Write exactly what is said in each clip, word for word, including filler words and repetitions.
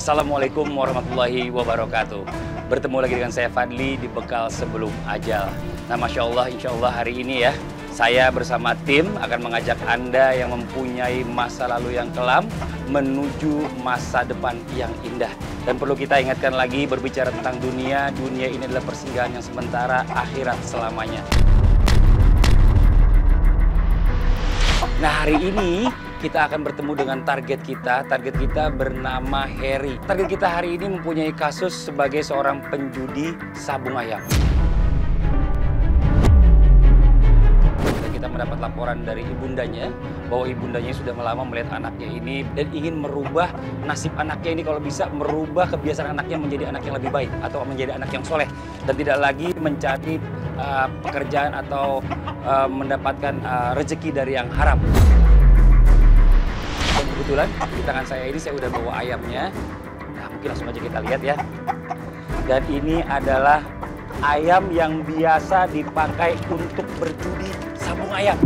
Assalamualaikum warahmatullahi wabarakatuh. Bertemu lagi dengan saya Fadli di Bekal Sebelum Ajal. Nah, Masya Allah, Insya Allah hari ini ya, saya bersama tim akan mengajak Anda yang mempunyai masa lalu yang kelam menuju masa depan yang indah. Dan perlu kita ingatkan lagi, berbicara tentang dunia, dunia ini adalah persinggahan yang sementara, akhirat selamanya. Nah, hari ini kita akan bertemu dengan target kita. Target kita bernama Heri. Target kita hari ini mempunyai kasus sebagai seorang penjudi sabung ayam. Dan kita mendapat laporan dari ibundanya bahwa ibundanya sudah lama melihat anaknya ini dan ingin merubah nasib anaknya ini, kalau bisa merubah kebiasaan anaknya menjadi anak yang lebih baik atau menjadi anak yang soleh dan tidak lagi mencari uh, pekerjaan atau uh, mendapatkan uh, rezeki dari yang haram. Kebetulan di tangan saya ini saya udah bawa ayamnya. Nah, mungkin langsung aja kita lihat ya. Dan ini adalah ayam yang biasa dipakai untuk berjudi sabung ayam.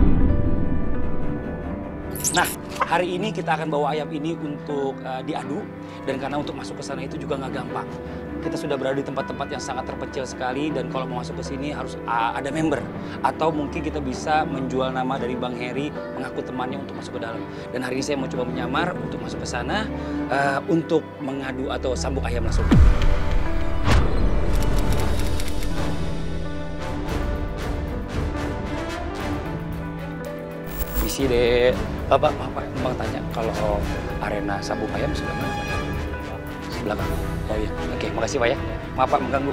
Nah, hari ini kita akan bawa ayam ini untuk uh, diadu. Dan karena untuk masuk ke sana itu juga nggak gampang. Kita sudah berada di tempat-tempat yang sangat terpencil sekali, dan kalau mau masuk ke sini harus uh, ada member. Atau mungkin kita bisa menjual nama dari Bang Heri, mengaku temannya untuk masuk ke dalam. Dan hari ini saya mau coba menyamar untuk masuk ke sana uh, untuk mengadu atau sabung ayam langsung. Misi deh. Bapak, Bapak, Bang tanya kalau arena sabung ayam sebelah mana, Pak? Sebelah kanan. Oh iya, oke, makasih Pak ya. Maaf Pak mengganggu.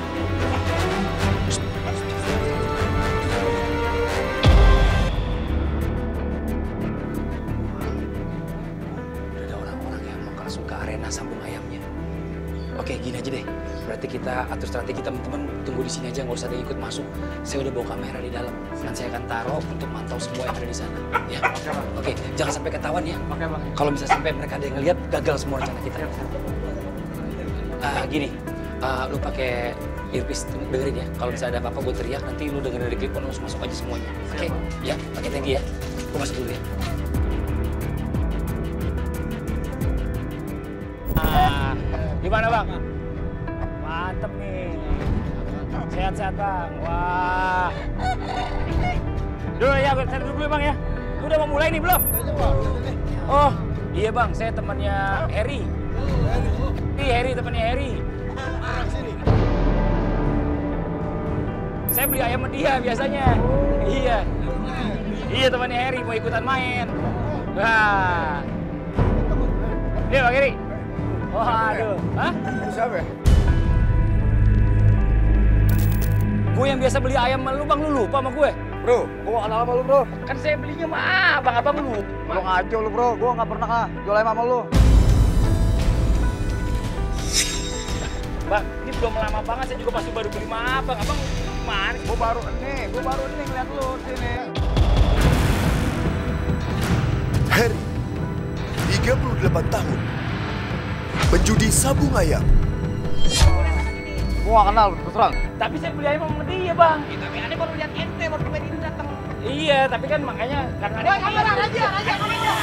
Udah ada orang-orang yang mau langsung ke arena sabung ayamnya. Oke, gini aja deh. Berarti kita atur strategi, teman-teman tunggu di sini aja, nggak usah ada yang ikut masuk. Saya udah bawa kamera di dalam. Nanti saya akan taruh untuk mantau semua yang ada di sana. Ya, oke, Bang. Oke, jangan sampai ketahuan ya. Oke, Bang. Kalau misalnya sampai mereka ada yang ngeliat, gagal semua rencana kita. Uh, gini, uh, lu pakai earpiece dengerin ya. Kalau misalnya ada apa-apa gue teriak, nanti lu dengerin dari klip, lu langsung masuk aja semuanya. Oke? Okay? Ya, pakai tinggi ya. Gue masuk dulu ya. Nah, gimana Bang? Mantep nih. Sehat-sehat Bang. Wah. Dulu ya, saya duduk dulu Bang ya. Lu udah mau mulai nih belum? Oh, iya Bang, saya temannya Heri. Ini Heri, temannya Heri. Saya beli ayam sama dia biasanya. Iya. Iya, temannya Heri mau ikutan main. Wah. Dia Bang Heri. Oh, aduh. Hah? Siapa ya? Gue yang biasa beli ayam sama lu, Bang, lu lupa sama gue? Bro, gue gak kenal sama lu, bro. Kan saya belinya sama abang-abang lu. Lu ngaco lu, bro. Gue gak pernah ah jual ayam sama lu. Bang, ini belum lama banget, saya juga pasti baru beli sama abang. Abang mana? Gue baru ini, gue baru ini ngeliat lu sini. Heri, tiga puluh delapan tahun, penjudi sabung ayam. Gue gak kenal, terus terang. Tapi saya beli ayam sama dia, Bang. Itu aneh baru lihat ente, baru main ini datang. Iya, tapi kan makanya karena Woi, kamera, Raja, Raja, kamera.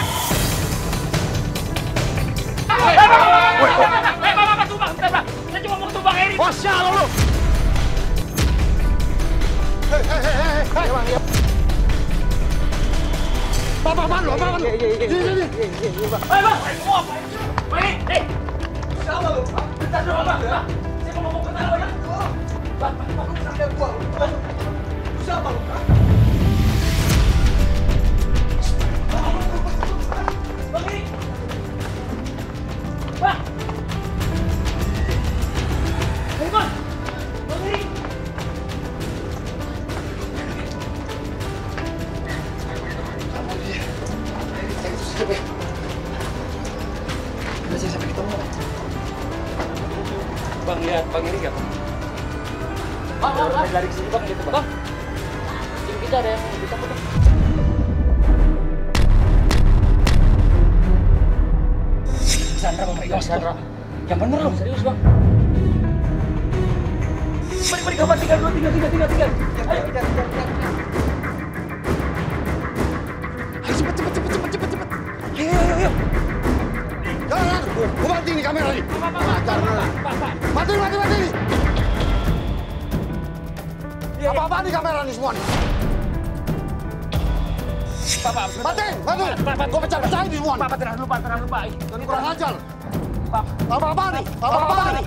Hei, Hei, Bapak, Bapak, tuh Bang, bentar Bang. Saya cuma mau ketemu Bang Heri. Masya Allah lu. Hei, hei, hei, hei, hei, Bang, iya. Bapak, apaan lu, apaan lu? Iya, iya, iya, iya, iya, iya, Bang. Hei, Bang, wah, Bang Heri, hei. Siapa lu? Bentar dulu, Bang, Bang. Saya mau ngomong ke tahu ya. Bang, Bang, Bang, lu sampai gua. Siapa lu? Bang Heri. Bang. Hei, Bang. Bang Heri. Udah saya sampai ketemu. Bang, lihat Bang Heri nggak? Bang, Bang, Bang. Lari ke sini Bang, gitu Bang. Tim kita ada yang ditangkap Bang. Sandra Bang, Bang. Sandra. Yang bener loh, serius Bang. Mari, mari kawan, tiga, dua, tiga, tiga, tiga, tiga. Ayo, tiga, tiga, tiga. Ayo, cepet, cepet, cepet, cepet, cepet, cepet. Ayo, ayo, ayo. Jangan, gue mati nih kamera nih. Mati, mati, mati nih. Apa-apa nih kamera nih semua nih. Pak, Pak, mati, mati. Gue pecah-pecahin nih semua nih. Pak, tenang dulu, Pak, tenang dulu, Pak. Dan kurang ajar. Pak, apa-apa nih, apa-apa nih.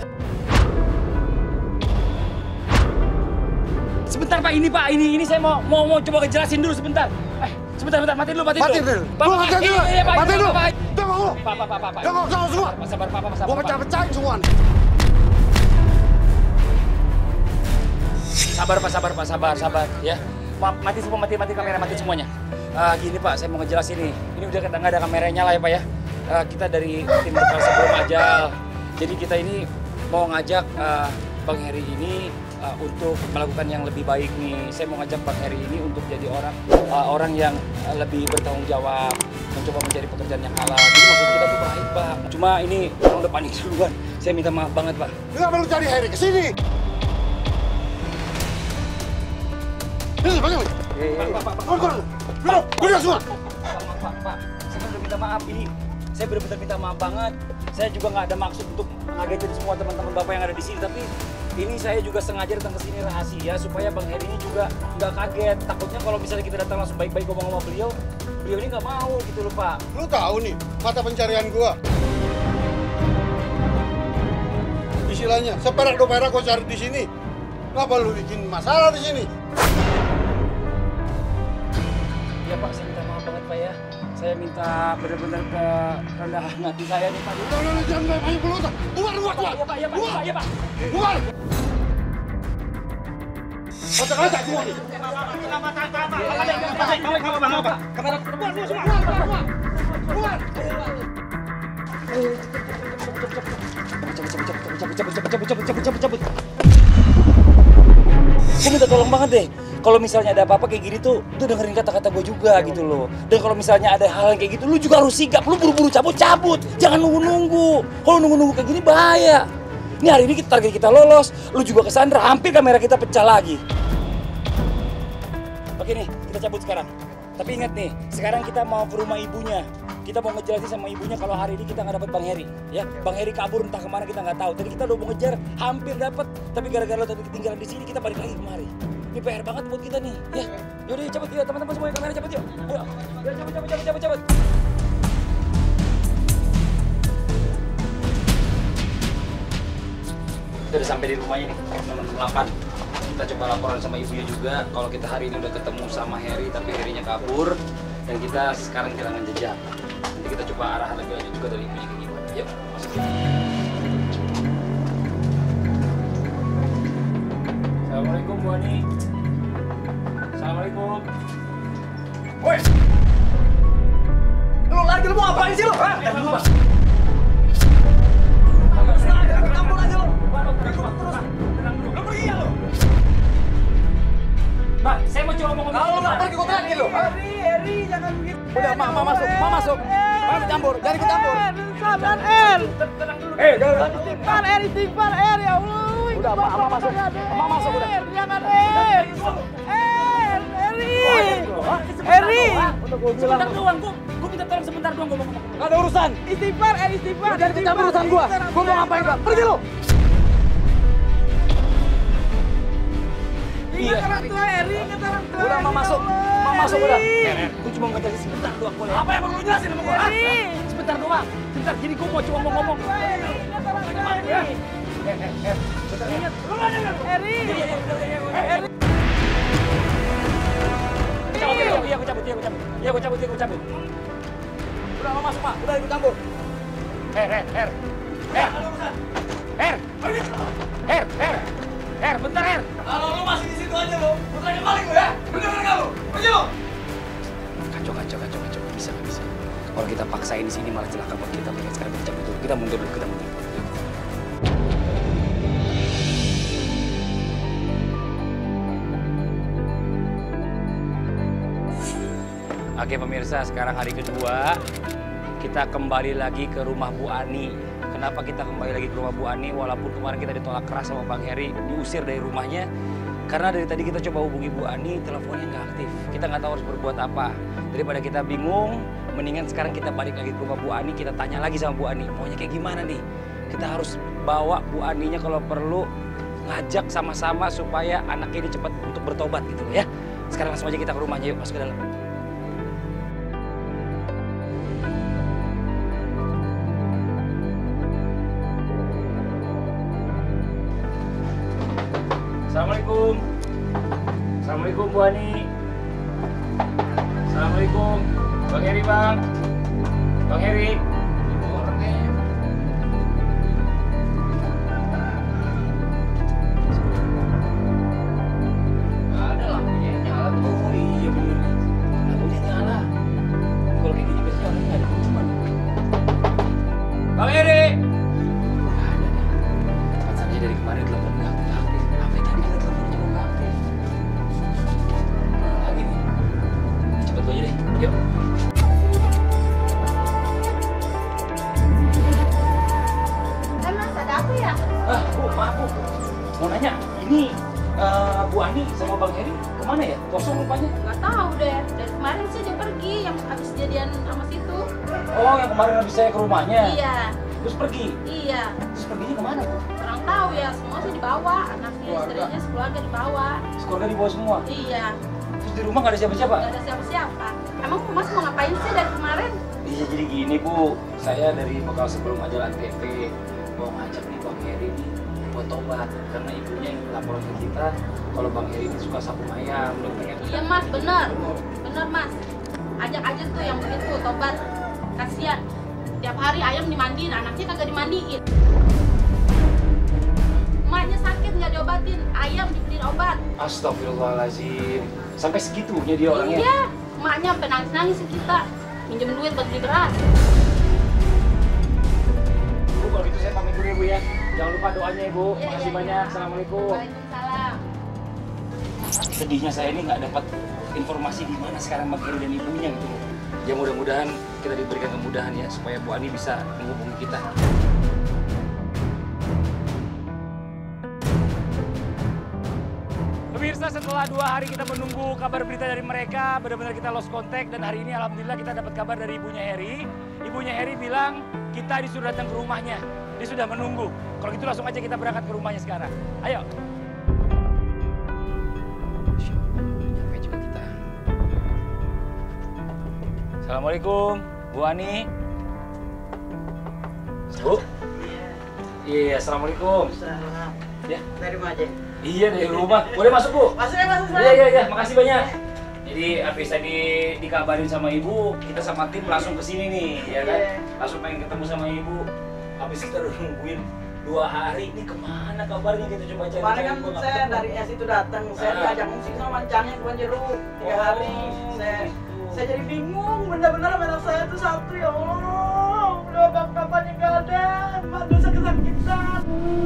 Sebentar, Pak, ini, Pak, ini, ini saya mau, mau, mau coba ngejelasin dulu sebentar. Eh, sebentar, sebentar, mati dulu, mati dulu. Mati dulu. Pak, Lu mati dulu. Iya, Pak, mati dulu. Pak. Tengok lu. Pak, Pak, Pak, Pak. Tengok, tengok semua. Pak, sabar, Pak, Pak, sabar. Gue pecah-pecahin semua nih. Sabar, Pak, sabar, Pak, sabar, sabar, ya. Mati semua, mati, mati kamera, mati semuanya. Uh, gini, Pak, saya mau ngejelasin nih. Ini udah nggak ada kameranya lah ya, Pak, ya. Uh, kita dari tim Bekal Sebelum Ajal. Jadi kita ini mau ngajak uh, Bang Heri ini uh, untuk melakukan yang lebih baik nih. Saya mau ngajak Bang Heri ini untuk jadi orang uh, orang yang uh, lebih bertanggung jawab, mencoba mencari pekerjaan yang halal. Jadi maksud kita tuh baik, Pak. Cuma ini orang udah panik duluan. Saya minta maaf banget, Pak. Nggak perlu cari Heri ke sini. Ini bagaimana? Pak, Pak, Pak, Pak. Duduk, duduk semua. Pak, Pak, Pak. Saya benar minta maaf ini. Saya benar-benar minta maaf banget. Saya juga nggak ada maksud untuk ngagetin semua teman-teman Bapak yang ada di sini. Tapi ini saya juga sengaja datang ke sini rahasia supaya Bang Heri ini juga nggak kaget. Takutnya kalau misalnya kita datang langsung baik-baik ngomong sama beliau, beliau ini nggak mau gitu loh, Pak. Lu tahu nih mata pencarian gua. Istilahnya seperak dua perak gua cari di sini. Kenapa lu bikin masalah di sini? Ya Pak, saya minta maaf banget Pak ya. Saya minta benar-benar ke rendahan hati saya nih Pak. Udah, udah, jangan banyak pelutan. Keluar, keluar, keluar. Ya Pak, ya Pak, ya Pak, ya Pak. Keluar. Kocak-kocak semua nih. Keluar. Cabut, cabut, cabut, cabut, cabut, cabut, cabut, cabut. Gue minta tolong banget deh. Kalau misalnya ada apa-apa kayak gini tuh, tuh dengerin kata-kata gue juga gitu loh. Dan kalau misalnya ada hal yang kayak gitu, lu juga harus sigap. Lu buru-buru cabut-cabut. Jangan nunggu-nunggu. Kalau nunggu-nunggu kayak gini bahaya. Ini hari ini kita target kita lolos. Lu juga kesandra, hampir kamera kita pecah lagi. Oke nih, kita cabut sekarang. Tapi ingat nih, sekarang kita mau ke rumah ibunya. Kita mau ngejelasin sama ibunya kalau hari ini kita nggak dapat Bang Heri. Ya, Bang Heri kabur entah kemana kita nggak tahu. Tadi kita udah mau ngejar, hampir dapat. Tapi gara-gara lo tadi ketinggalan di sini, kita balik lagi kemari. Ini P R banget buat kita nih. Ya, yaudah cabut ya teman-teman semuanya, kamera cabut yuk. Ayo, ayo cabut, cabut, cabut, cabut, cabut. Kita udah sampai di rumahnya nih, nomor delapan. Kita coba laporan sama ibunya juga kalau kita hari ini udah ketemu sama Heri tapi Herinya kabur dan kita sekarang kehilangan jejak. Nanti kita coba arahan lebih lanjut juga dari ibunya kayak gimana. Yuk, masuk. Assalamualaikum Bu Ani. Assalamualaikum. Woi. Lu lagi lu mau ngapain sih lu? Hah? Tenang dulu, Pak. Campur aja lu. Tenang dulu. Lu pergi ya lu. Mbak, saya mau coba ngomong. Kalau lu nggak pergi, gue lagi lu. Heri, Heri, jangan begitu. Udah, Mama masuk, Mama masuk. Mama campur, jangan ikut campur. Sabar, Er. Tenang dulu. Eh, jangan. Istighfar, Er, istighfar, Er, ya Allah. Udah, Mama masuk. Mama masuk udah. Er, jangan, Er. Er, Heri. Heri. Sebentar doang, gua, gua minta tolong sebentar doang gua mau ngomong. Gak ada urusan. Istighfar, Er, istighfar. Jangan ikut campur urusan gua. Gua mau ngapain, Bang? Pergi lu. Iya. Ingat orang tua, Heri, ingat orang tua. Udah, Mama Ya masuk. Allah, Mama masuk udah. Heri. Eh, gua cuma mau ngejelasin sebentar doang boleh. Apa yang perlu lu jelasin sama gua? Hah? Heri. Sebentar doang. Sebentar, jadi gua mau cuma mau ngomong. Ingat orang tua, Heri, ingat orang tua, Heri. Eh, eh, eh. Bentar, ingat. Lu nggak dengar? Heri. Heri. Cabut, iya, iya, gua cabut, iya, gua cabut. Iya, gua cabut, iya, gua cabut. Udah, Mama masuk, Pak. Udah ikut campur. Her, her, her. Her. Her. Her, her. Her, bentar, Her. Kalau lu masih di situ aja lu, putranya maling lu ya. Bener enggak lu? Pergi lu. Kacau, kacau, kacau, kacau. Nggak bisa, nggak bisa. Kalau kita paksain di sini malah celaka buat kita. Mendingan sekarang kita cabut dulu. Kita mundur dulu, kita mundur. Oke pemirsa, sekarang hari kedua kita kembali lagi ke rumah Bu Ani. Kenapa kita kembali lagi ke rumah Bu Ani walaupun kemarin kita ditolak keras sama Bang Heri, diusir dari rumahnya? Karena dari tadi kita coba hubungi Bu Ani, teleponnya nggak aktif. Kita nggak tahu harus berbuat apa. Daripada kita bingung, mendingan sekarang kita balik lagi ke rumah Bu Ani, kita tanya lagi sama Bu Ani, maunya kayak gimana nih? Kita harus bawa Bu Aninya kalau perlu, ngajak sama-sama supaya anaknya ini cepat untuk bertobat gitu loh ya. Sekarang langsung aja kita ke rumahnya, yuk masuk ke dalam. Assalamualaikum. Assalamualaikum Bu Ani. Assalamualaikum. Bang Heri bang. Bang Heri. Ibu orangnya. Gak ada lampunya yang nyala. Oh iya bener nih. Lampunya nyala. Kalau kayak gini biasanya orangnya gak ada kuman. Bang Heri. Gak ada nih. Pacarnya dari kemarin telepon gak aktif. Apa tadi ada teleponnya kok gak aktif. Mana lagi nih. Cepet aja deh. Yuk. Ah, Bu, maaf Bu. Mau nanya, ini uh, Bu Ani sama Bang Heri kemana ya? Kosong rupanya? Nggak tahu deh. Dari kemarin sih dia pergi yang habis jadian sama situ. Oh, yang kemarin habis saya ke rumahnya? Iya. Terus pergi? Iya. Terus perginya kemana Bu? Kurang tahu ya, semua sih dibawa. Anaknya, istrinya, sekeluarga dibawa. Sekeluarga dibawa semua? Iya. Terus di rumah nggak ada siapa-siapa? Nggak ada siapa-siapa. Emang Mas mau ngapain sih dari kemarin? Iya, jadi gini Bu. Saya dari bekal sebelum majalah T V mau ngajak nih Bang Heri nih buat tobat karena ibunya yang laporan ke kita kalau Bang Heri ini suka sapu ayam. Iya Mas, bener. Bener Mas. Ajak aja tuh yang begitu tobat. Kasian. Tiap hari ayam dimandiin, anaknya kagak dimandiin. Emaknya sakit nggak diobatin, ayam dibeliin obat. Astagfirullahaladzim. Sampai segitunya dia orangnya? Iya, emaknya sampai nangis-nangis ke kita. Minjem duit buat beli beras. Bu, kalau gitu saya pamit dulu ya Bu ya. Jangan lupa doanya ya Bu. Iya, Makasih iya, banyak. iya. Assalamualaikum. Waalaikumsalam. Sedihnya saya ini nggak dapat informasi di mana sekarang Bang Heri dan ibunya gitu loh. Ya mudah-mudahan kita diberikan kemudahan ya supaya Bu Ani bisa menghubungi kita. Pemirsa, setelah dua hari kita menunggu kabar berita dari mereka, benar-benar kita lost contact dan hari ini alhamdulillah kita dapat kabar dari ibunya Heri. Ibunya Heri bilang kita disuruh datang ke rumahnya. Dia sudah menunggu. Kalau gitu langsung aja kita berangkat ke rumahnya sekarang. Ayo. Nyampe juga kita. Assalamualaikum, Bu Ani. Bu? Iya, assalamualaikum. Salam. Ya. Dari rumah aja. Iya, dari rumah. Boleh masuk, Bu? Masuk ya, masuk. Iya, iya, iya. Makasih banyak. Jadi habis tadi dikabarin sama Ibu, kita sama tim langsung ke sini nih, ya kan? Iya. Langsung pengen ketemu sama Ibu. Habis kita udah nungguin dua hari, ini kemana kabarnya kita coba cari. Kemarin kan saya dari S itu datang, saya Ah. diajak musik sama mancangnya ke Jeruk tiga Oh, hari. Saya gitu. saya jadi bingung, bener-bener anak saya itu satu ya Allah. Udah bang bapaknya nggak ada, mak dosa kesakitan.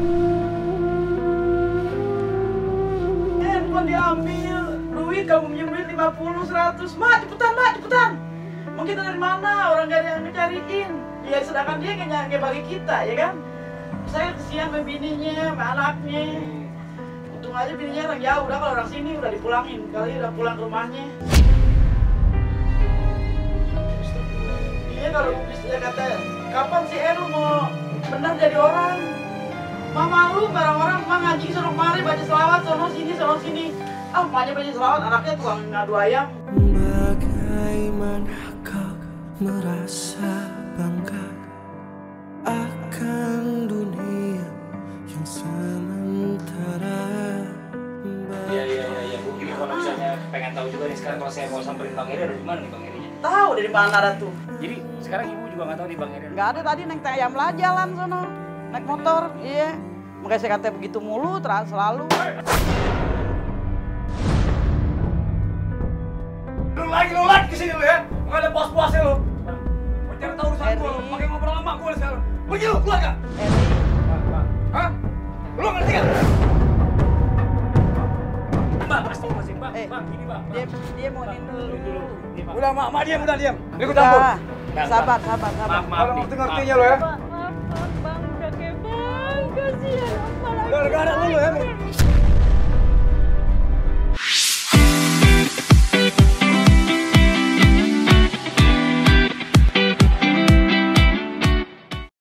Handphone diambil, duit kamu minjem duit lima puluh, seratus, mak cepetan mak cepetan. Mau kita dari mana? Orang gak ada yang ngecariin. Ya sedangkan dia nggak nyangke bagi kita, ya kan? Saya kesian sama bininya, sama anaknya. Untung aja bininya orang jauh, udah kalau orang sini udah dipulangin. Kali udah pulang ke rumahnya. Iya kalau istrinya kata, kapan si Eru mau benar jadi orang? Ma malu barang orang, ma ngaji sono kemari baca selawat sono sini sono sini. Ah, emaknya baca selawat, anaknya tukang ngadu ayam. Bagaimana kau merasa bangga akan dunia yang sementara? Iya, iya, iya, iya, Bu. Ini kalau misalnya pengen tahu juga nih sekarang kalau saya mau samperin Bang Heri ada di mana nih Bang Herinya? Tahu dari mana ada tuh? Jadi sekarang Ibu juga nggak tahu nih Bang Heri. Nggak ada tadi naik ayam lah jalan sono, naik motor, iya. Makanya saya kata begitu mulu, terus selalu. Lu lagi lu lagi kesini lu ya, nggak ada puas-puasnya lu. Mau cari tahu urusan gua lu, pakai ngobrol sama gua sekarang. Pergi lu, keluar gak? Eri, Hah? Lu ngerti gak? Bang, pasti masih Bang. Eh, Bang, gini Bang. dia dia mau nin dulu. Ini, Bang. Udah, mak, mak diam, udah diam. Ini gua campur. Udah, Bang, sabar, Bang. sabar, sabar. Maaf, maaf. Kalau nih. ngerti-ngertinya lu ya. Maaf, maaf, Bang. Udah kayak Bang. Kasihan. Apalagi. Gara-gara lu ya.